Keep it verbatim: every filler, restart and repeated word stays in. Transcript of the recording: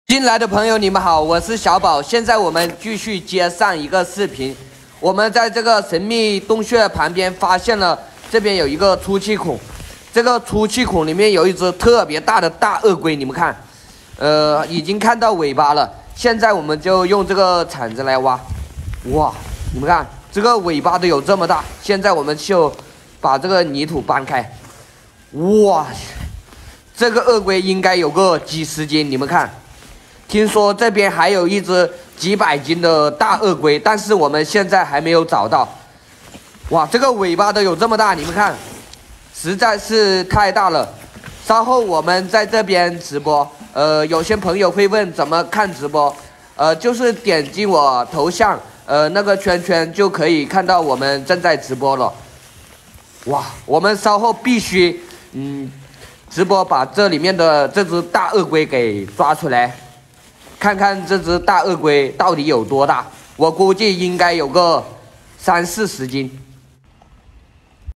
进来的朋友，你们好，我是小宝。现在我们继续接上一个视频。我们在这个神秘洞穴旁边发现了，这边有一个出气孔。这个出气孔里面有一只特别大的大鳄龟，你们看，呃，已经看到尾巴了。现在我们就用这个铲子来挖。哇，你们看，这个尾巴都有这么大。现在我们就把这个泥土搬开。哇，这个鳄龟应该有个几十斤，你们看。听说这边还有一只几百斤的大鳄龟，但是我们现在还没有找到。哇，这个尾巴都有这么大，你们看，实在是太大了。稍后我们在这边直播，呃，有些朋友会问怎么看直播，呃，就是点击我头像，呃，那个圈圈就可以看到我们正在直播了。哇，我们稍后必须，嗯，直播把这里面的这只大鳄龟给抓出来。看看这只大鳄龟到底有多大，我估计应该有个三四十斤。